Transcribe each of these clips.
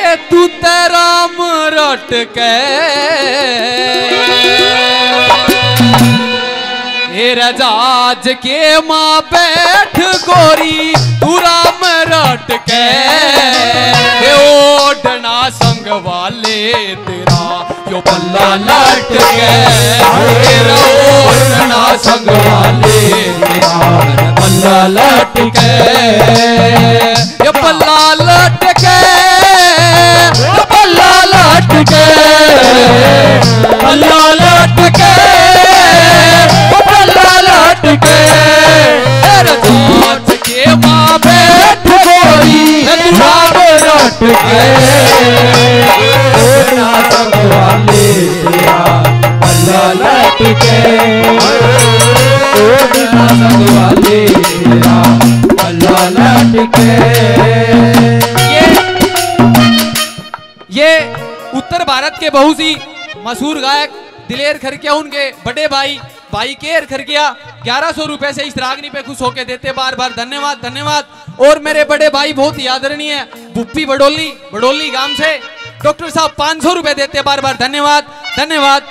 तू तेराम रट के रजाज के माँ बैठ गोरी तू राम रट के ओढ़ना संग वाले तेरा यो पल्ला लट के ओढ़ना संग वाले तेरा पल्ला लट के ये पल्ला लट के पल्ला लट के पल्ला लट के पल्ला लट के रजाज के माँ बैठ गोरी राम रट के ओढ़ना संग वाले तेरा पल्ला लट के ओढ़ना संग वाले तेरा पल्ला लट के। ये उत्तर भारत के बहुत ही मशहूर गायक दिलेर खरकिया उनके बड़े भाई केर खरकिया 1100 रुपए से इस रागनी पे खुश होके देते बार बार धन्यवाद धन्यवाद। और मेरे बड़े भाई बहुत ही आदरणीय बुप्पी बडोली गांव से डॉक्टर साहब 500 रुपए देते बार बार धन्यवाद धन्यवाद।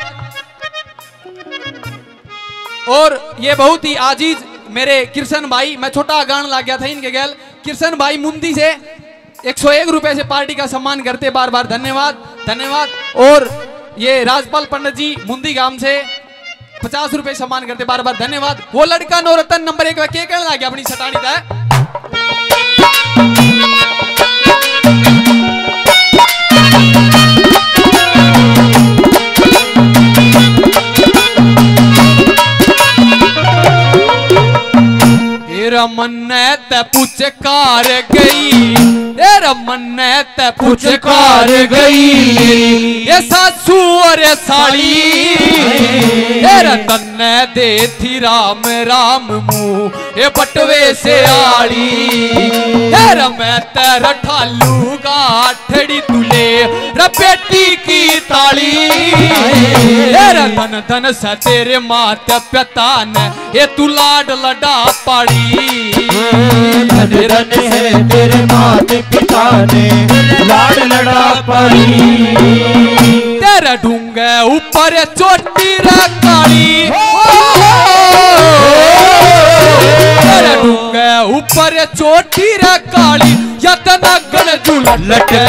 और ये बहुत ही आजीज मेरे किशन भाई, मैं छोटा गान ला गया था इनके गैल, किशन भाई मुंदी से 101 रुपए से पार्टी का सम्मान करते बार बार धन्यवाद धन्यवाद। और ये राजपाल पंडित जी मुंदी गांव से 50 रुपए सम्मान करते बार बार धन्यवाद। वो लड़का नौरतन नंबर 1 के कहने लगा अपनी सटानी था। रमन ते पुचकार गई रमन ते पुचकार गई ये सासू और साड़ी रतन दे थी राम राम मुँह ये बटवे से आड़ी मैं तेरा ठालू गाठड़ी तुले रपेटी की ताली धन धन सा तेरे मात पिता ने ये तू लाड लडा पाड़ी धन धन है तेरे मात पिता ने लाड लड़ा पाड़ी तेरा ढूंगे ऊपर चोटी रकाली तेरा ढूंगे ऊपर चोटी रकाली यतना गण झूला लटके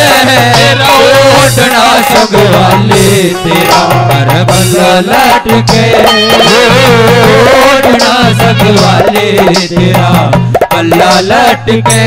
ओढ़ना संग वाले तेरा बल्ला लटके ओढ़ना संग वाले तेरा बल्ला लटके।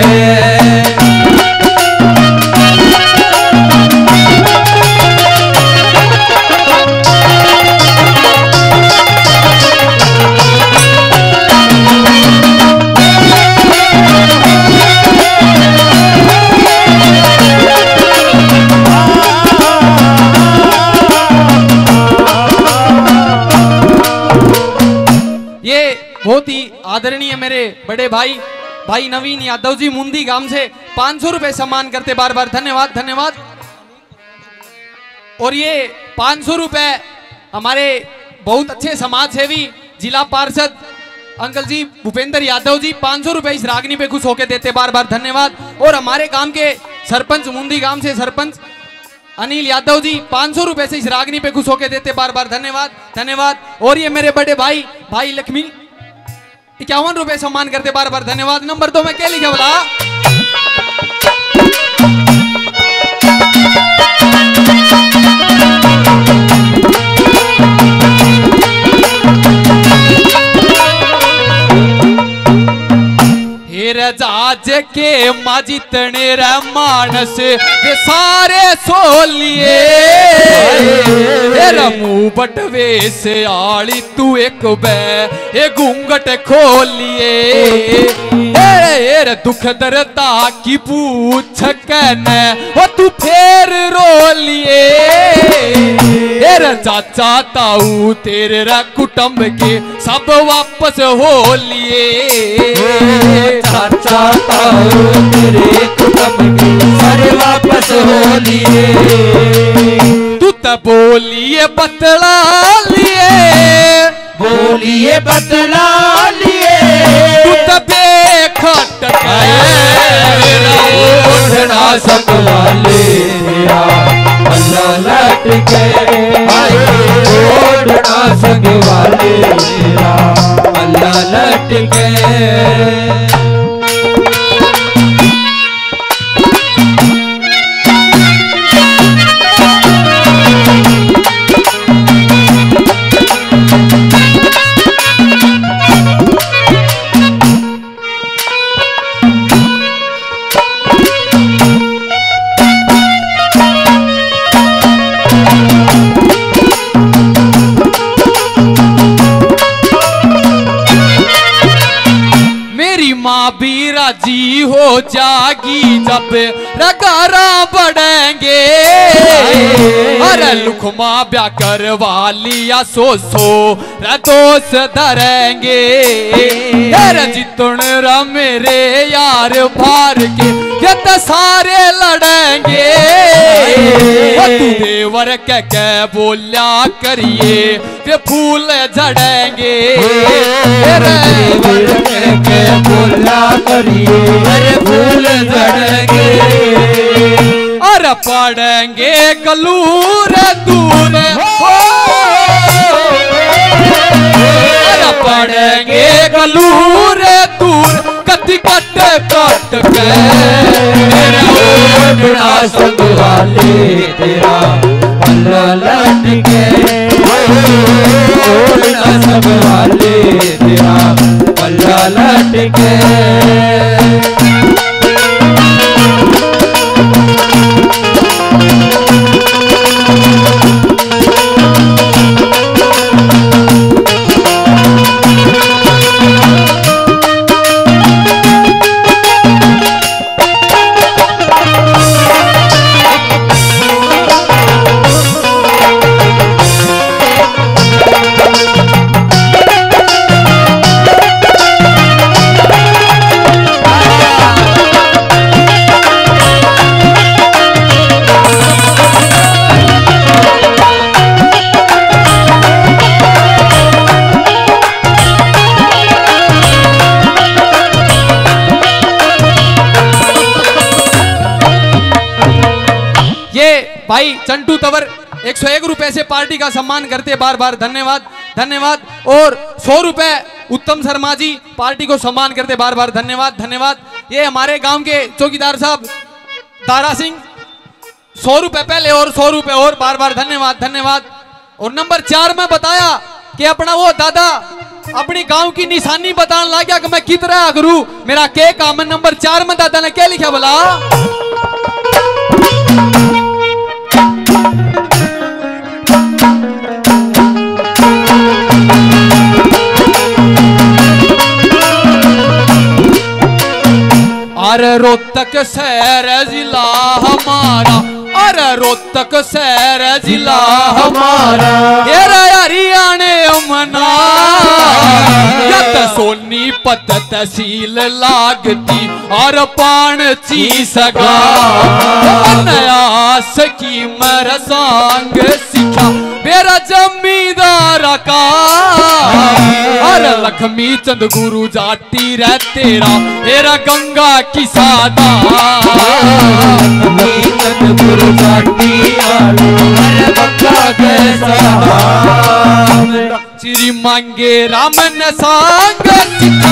बहुत ही आदरणीय मेरे बड़े भाई नवीन यादव जी मुंदी गांव से 500 रुपए सम्मान करते बार बार धन्यवाद धन्यवाद। और ये 500 रुपए हमारे बहुत अच्छे समाज सेवी जिला पार्षद अंकल जी भूपेंद्र यादव जी 500 रुपए इस रागनी पे खुश होके देते बार बार धन्यवाद। और हमारे गांव के सरपंच मुंदी गांव से सरपंच अनिल यादव जी 500 रुपए से इस रागनी पे खुश होके देते बार बार धन्यवाद धन्यवाद। और ये मेरे बड़े भाई लक्ष्मी 51 रुपए सम्मान करते बार बार धन्यवाद। नंबर 2 में क्या लिखा बोला रजाज के माजितने रे मानस वे सारे सोलिए मुँह बटवे से आड़ी तू एक बे ये घूंघट खोलिए दुख दर्दा की पूछ कहने वो तू फेर रो लिए चाचा ताऊ तेरे रा कुटुंब के सब वापस हो लिए चाचा ताऊ तेरे कुटुंब के सारे वापस हो लिए तू तो बोलिए बतला लिए तू तो बेखट ओढ़ना संग वाले तेरा पल्ला लटके, ओढ़ना संग वाले तेरा पल्ला लटके। भी राजी हो जागी जब रगारा बढ़ेंगे, अरे लुखमा ब्या करवा लिया सो दोस्त धरेंगे, अरे जितुन रा मेरे यार भार के ये तो सारे लड़ेंगे, तू देवर के बोल्या करिए वे फूल झड़ेंगे, देवर के बोला करिए अरे फूल झड़ेंगे, अरे पड़ेंगे कलूर दूर हो, अरे पड़ेंगे कलूर दूर कति कट कट के, ओढ़ना संग वाले तेरा पल्ला लटके, ओढ़ना संग वाले तेरा पल्ला लटके। भाई चंटू तवर 101 रुपए से पार्टी का सम्मान करते बार बार धन्यवाद धन्यवाद। और 100 रुपए उत्तम शर्मा जी पार्टी को सम्मान करते बार बार धन्यवाद धन्यवाद। ये हमारे गांव के चौकीदार साहब तारा सिंह 100 रुपए पहले और 100 रुपए और बार बार धन्यवाद धन्यवाद। और नंबर 4 में बताया कि अपना वो दादा अपनी गांव की निशानी बताने लग गया कि मैं कितना करूं मेरा के काम है। नंबर 4 में दादा ने क्या लिखा बोला, अरे रोहतक शहर जिला हमारा, अरे रोहतक शहर जिला हमारा, हरियाणे मना सोनीपत तहसील लागती और पाणची सगा नया सकी मर सांग सिखा मेरा जमींदार का। अरे लक्ष्मी चंद गुरु जाटी रे तेरा मेरा गंगा की सादा, लक्ष्मी चंद गुरु जाटी अरे गंगा के सादा। श्री मांगे रामन सांग चिता,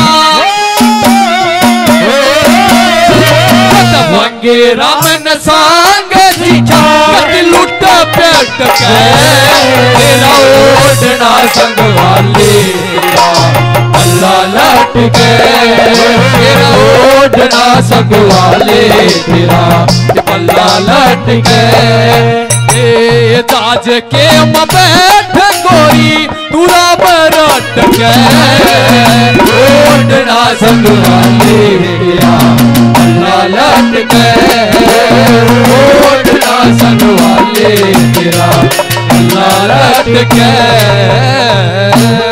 मांगे रामन सांग चिता लुट पेट के तेरा ओढ़ना संग वाले पल्ला लटके, तेरा ओढ़ना संग वाले तेरा पल्ला लटके। जाज के बैठ गोरी तुरा बरट के ओढ़ना संग वाले तेरा पल्ला लटके, ओढ़ना संग वाले तेरा पल्ला लटके।